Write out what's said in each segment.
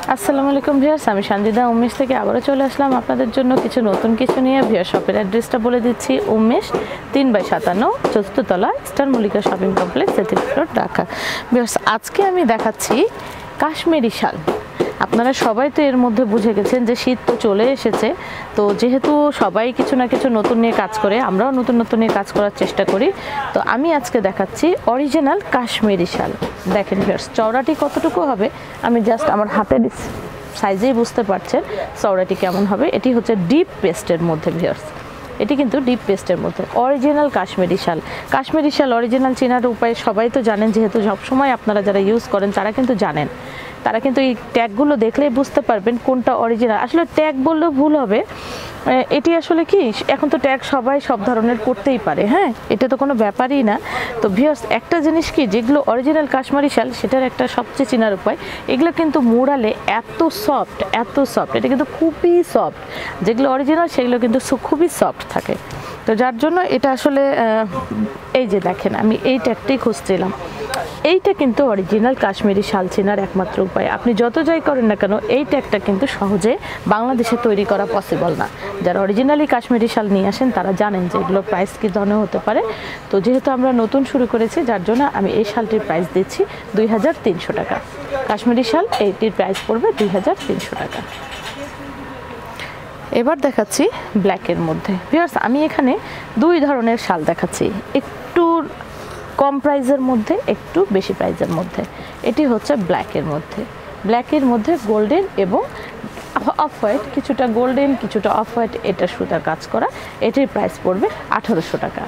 আসসালামু আলাইকুম ভিউয়ার্স, আমি সঞ্জিদা উমেশ থেকে আবারও চলে আসলাম আপনাদের জন্য কিছু নতুন কিছু নিয়ে। ভিউয়ার্স, শপের অ্যাড্রেসটা বলে দিচ্ছি। উমেশ 3/57 চতুর্থ তলা, star Mallika shopping complex, road, Dhaka. Viewers, আজকে আমি দেখাচ্ছি কাশ্মীরি শাল। আপনারা সবাই তো এর মধ্যে বুঝে গেছেন যে শীত তো চলে এসেছে, তো যেহেতু সবাই কিছু না কিছু নতুন নিয়ে কাজ করে, আমরাও নতুন নতুন নিয়ে কাজ করার চেষ্টা করি। তো আমি আজকে দেখাচ্ছি অরিজিনাল কাশ্মীরি শাল। দেখেন ভিউয়ার্স, চওড়াটি কতটুকু হবে আমি জাস্ট আমার হাতের সাইজেই বুঝতে পারছেন চওড়াটি কেমন হবে। এটি হচ্ছে ডিপ পেস্টের মধ্যে ভিউয়ার্স, এটি কিন্তু ডিপ পেস্টের মধ্যে অরিজিনাল কাশ্মীরি শাল। কাশ্মীরি শাল অরিজিনাল চেনার উপায় সবাই তো জানেন, যেহেতু সবসময় আপনারা যারা ইউজ করেন তারা কিন্তু জানেন। তারা কিন্তু এই ট্যাগগুলো দেখলেই বুঝতে পারবেন কোনটা অরিজিনাল। আসলে ট্যাগ বললেও ভুল হবে, এটি আসলে কি, এখন তো ট্যাগ সবাই সব ধরনের করতেই পারে, হ্যাঁ, এটা তো কোনো ব্যাপারই না। তো ভিউয়ার্স, একটা জিনিস কি, যেগুলো অরিজিনাল কাশ্মীরি শাল সেটার একটা সবচেয়ে চেনার উপায়, এগুলো কিন্তু মোড়ালে এত সফট, এটা কিন্তু খুবই সফট। যেগুলো অরিজিনাল সেগুলো কিন্তু খুবই সফট থাকে। তো যার জন্য এটা আসলে এই যে দেখেন, আমি এই ট্যাগটাই খুঁজছিলাম। এইটা কিন্তু অরিজিনাল কাশ্মীরি শাল চেনার একমাত্র উপায়। আপনি যত যাই করেন না কেন, এই ট্যাগটা কিন্তু সহজে বাংলাদেশে তৈরি করা পসিবল না। যারা অরিজিনালি কাশ্মীরি শাল নিয়ে আসেন তারা জানেন যে এগুলোর প্রাইস কী ধরনের হতে পারে। তো যেহেতু আমরা নতুন শুরু করেছি, যার জন্য আমি এই শালটির প্রাইস দিচ্ছি 2300 টাকা। কাশ্মীরি শাল এইটির প্রাইস পড়বে 2300 টাকা। এবার দেখাচ্ছি ব্ল্যাকের মধ্যে। ভিউয়ার্স, আমি এখানে দুই ধরনের শাল দেখাচ্ছি, একটু কম প্রাইজের মধ্যে, একটু বেশি প্রাইজের মধ্যে। এটি হচ্ছে ব্ল্যাকের মধ্যে গোল্ডেন এবং অফ হোয়াইট, কিছুটা গোল্ডেন কিছুটা অফ হোয়াইট, এটা সুতার কাজ করা। এটির প্রাইস পড়বে 1800 টাকা।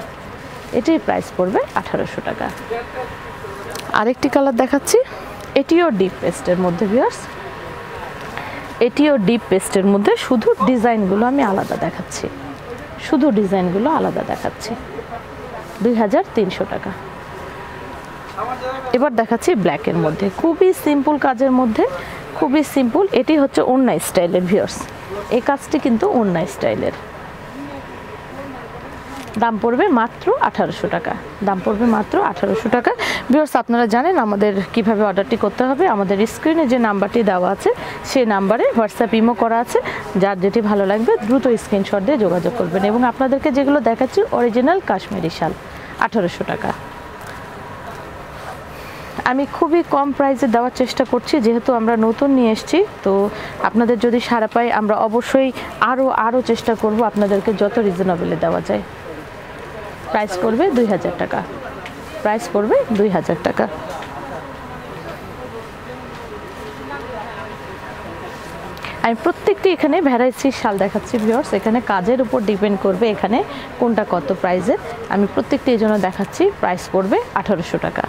আরেকটি কালার দেখাচ্ছি, এটিও ডিপ পেস্টের মধ্যে ভিউয়ার্স, শুধু ডিজাইনগুলো আমি আলাদা দেখাচ্ছি, 2300 টাকা। এবার দেখাচ্ছি ব্ল্যাকের মধ্যে, খুবই সিম্পল কাজের মধ্যে, খুবই সিম্পল। এটি হচ্ছে ওড়না স্টাইলের ভিউয়ার্স, এই কাজটি কিন্তু ওড়না স্টাইলের। দাম পড়বে মাত্র 1800 টাকা। ভিউয়ার্স, আপনারা জানেন আমাদের কিভাবে অর্ডারটি করতে হবে। আমাদের স্ক্রিনে যে নাম্বারটি দেওয়া আছে সেই নাম্বারে হোয়াটসঅ্যাপ ইমো করা আছে। যার যেটি ভালো লাগবে দ্রুত স্ক্রিনশট দিয়ে যোগাযোগ করবেন। এবং আপনাদেরকে যেগুলো দেখাচ্ছি অরিজিনাল কাশ্মীরি শাল, 1800 টাকা। আমি খুবই কম প্রাইসে দেওয়ার চেষ্টা করছি, যেহেতু আমরা নতুন নিয়ে এসেছি। তো আপনাদের যদি সাড়া পাই, আমরা অবশ্যই আরও চেষ্টা করব আপনাদেরকে যত রিজনেবলে দেওয়া যায়। প্রাইস পড়বে 2000 টাকা। আমি প্রত্যেকটি এখানে ভ্যারাইটির শাল দেখাচ্ছি ভিউয়ার্স, এখানে কাজের উপর ডিপেন্ড করবে এখানে কোনটা কত প্রাইসের। আমি প্রত্যেকটি এই জন্য দেখাচ্ছি। প্রাইস পড়বে 1800 টাকা।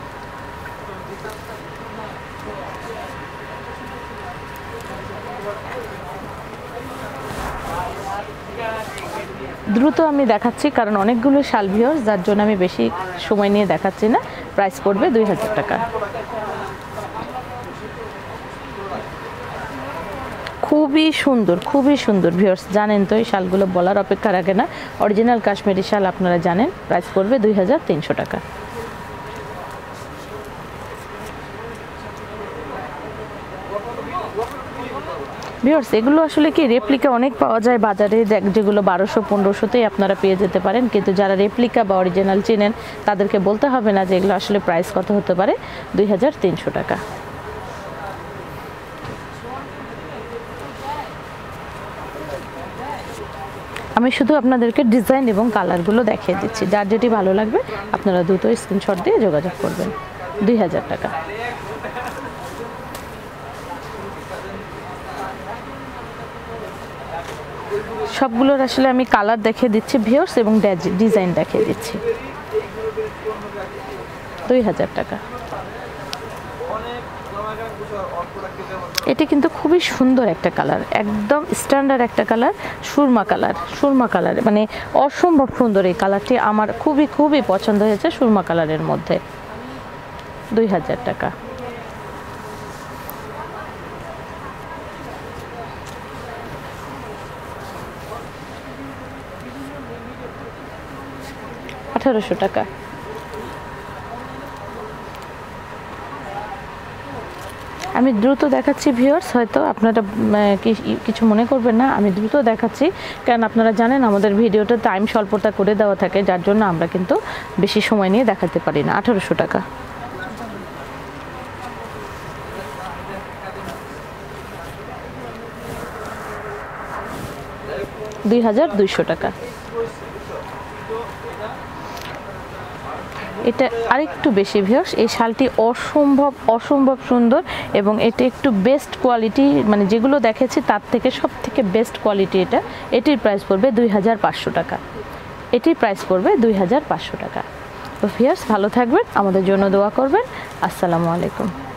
দ্রুত আমি দেখাচ্ছি কারণ অনেকগুলো শাল ভিউয়ার্স, যার জন্য আমি বেশি সময় নিয়ে দেখাচ্ছি না। প্রাইস পড়বে 2000 টাকা। খুবই সুন্দর ভিউয়ার্স, জানেন তো এই শালগুলো বলার অপেক্ষা রাখে না। অরিজিনাল কাশ্মীরি শাল আপনারা জানেন। প্রাইস পড়বে 2300 টাকা। ভিউয়ার্স, এগুলো আসলে কি রেপ্লিকা অনেক পাওয়া যায় বাজারে, যেগুলো 1200-1500তেই আপনারা পেয়ে যেতে পারেন। কিন্তু যারা রেপ্লিকা বা অরিজিনাল চেনেন তাদেরকে বলতে হবে না যে এগুলো আসলে প্রাইস কত হতে পারে। 2300 টাকা। আমি শুধু আপনাদেরকে ডিজাইন এবং কালারগুলো দেখিয়ে দিচ্ছি। যার যেটি ভালো লাগবে আপনারা দ্রুত স্ক্রিনশট দিয়ে যোগাযোগ করবেন। 2000 টাকা। সবগুলোর আসলে আমি কালার দেখিয়ে দিচ্ছি ভিউয়ার্স এবং ডিজাইন দেখিয়ে দিচ্ছি। 2000 টাকা। এটি কিন্তু খুবই সুন্দর একটা কালার, একদম স্ট্যান্ডার্ড একটা কালার, সুরমা কালার, মানে অসম্ভব সুন্দর এই কালারটি। আমার খুবই পছন্দ হয়েছে সুরমা কালারের মধ্যে। 2000 টাকা। টাকা। আমি আমি দ্রুত দেখাচ্ছি ভিউয়ার্স, হয়তো আপনারা কিছু মনে করবেন না, আমি দ্রুত দেখাচ্ছি কারণ আপনারা জানেন আমাদের ভিডিওতে টাইম স্বল্পতা করে দেওয়া থাকে, যার জন্য আমরা কিন্তু বেশি সময় নিয়ে দেখাতে পারি না। 1800 টাকা। $2200 টাকা। এটা আরেকটু বেশি ভিউয়ার্স, এই শালটি অসম্ভব সুন্দর এবং এটা একটু বেস্ট কোয়ালিটি, মানে যেগুলো দেখেছি তার থেকে সব থেকে বেস্ট কোয়ালিটি এটা। এটির প্রাইস পড়বে 2500 টাকা। এটির প্রাইস পড়বে 2500 টাকা। তো ভিউয়ার্স ভালো থাকবেন, আমাদের জন্য দোয়া করবেন। আসসালামু আলাইকুম।